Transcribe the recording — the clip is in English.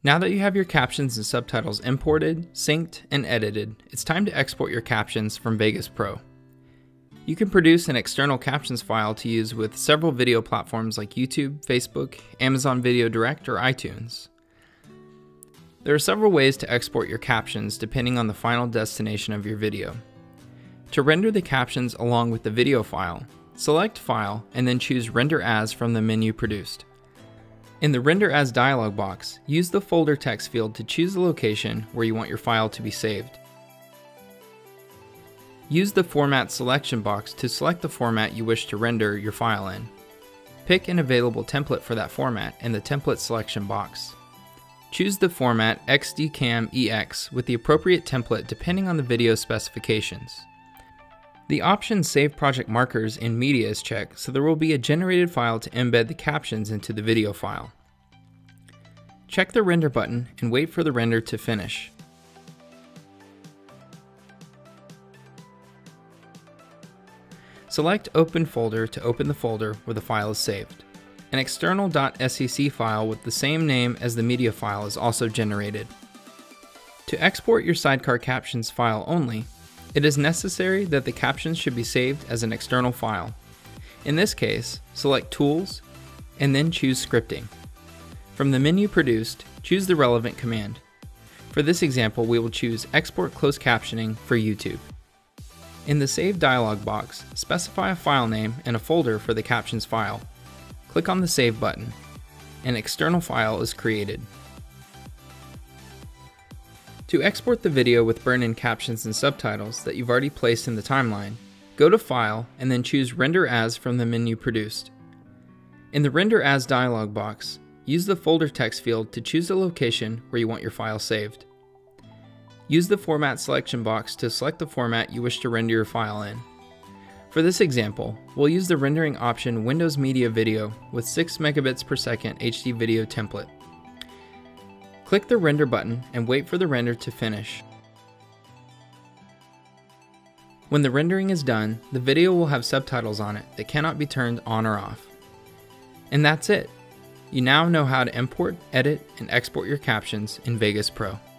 Now that you have your captions and subtitles imported, synced, and edited, it's time to export your captions from Vegas Pro. You can produce an external captions file to use with several video platforms like YouTube, Facebook, Amazon Video Direct, or iTunes. There are several ways to export your captions depending on the final destination of your video. To render the captions along with the video file, select File and then choose Render As from the menu produced. In the Render As dialog box, use the folder text field to choose the location where you want your file to be saved. Use the Format selection box to select the format you wish to render your file in. Pick an available template for that format in the Template selection box. Choose the format XDCAM-EX with the appropriate template depending on the video specifications. The option Save Project Markers in Media is checked, so there will be a generated file to embed the captions into the video file. Check the Render button and wait for the render to finish. Select Open Folder to open the folder where the file is saved. An external .sec file with the same name as the media file is also generated. To export your Sidecar Captions file only, it is necessary that the captions should be saved as an external file. In this case, select Tools and then choose Scripting. From the menu produced, choose the relevant command. For this example, we will choose Export Closed Captioning for YouTube. In the Save dialog box, specify a file name and a folder for the captions file. Click on the Save button. An external file is created. To export the video with burn-in captions and subtitles that you've already placed in the timeline, go to File and then choose Render As from the menu produced. In the Render As dialog box, use the folder text field to choose the location where you want your file saved. Use the Format selection box to select the format you wish to render your file in. For this example, we'll use the rendering option Windows Media Video with 6 megabits per second HD video template. Click the Render button and wait for the render to finish. When the rendering is done, the video will have subtitles on it that cannot be turned on or off. And that's it! You now know how to import, edit, and export your captions in Vegas Pro.